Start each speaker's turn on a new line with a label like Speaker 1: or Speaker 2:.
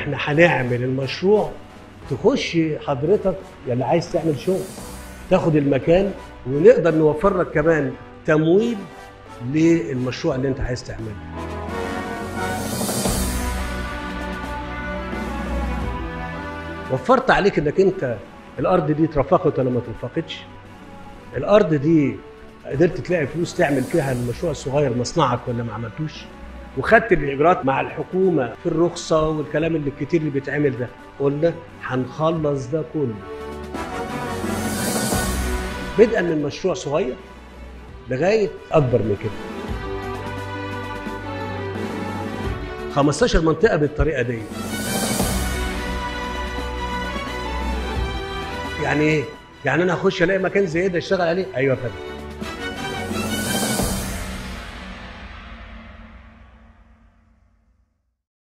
Speaker 1: احنا هنعمل المشروع، تخش حضرتك اللي عايز تعمل شغل تاخد المكان، ونقدر نوفر لك كمان تمويل للمشروع اللي انت عايز تعمله. وفرت عليك انك انت الارض دي اترفقت ولا ما اترفقتش، الارض دي قدرت تلاقي فلوس تعمل فيها المشروع الصغير مصنعك ولا ما عملتوش، وخدت الاجراءات مع الحكومه في الرخصه والكلام اللي الكتير اللي بيتعمل ده. قلنا هنخلص ده كله بدءا من مشروع صغير لغايه اكبر من كده. 15 منطقه بالطريقه دي. يعني ايه؟ يعني انا اخش الاقي مكان زي ده اشتغل عليه؟ ايوه يا فندم.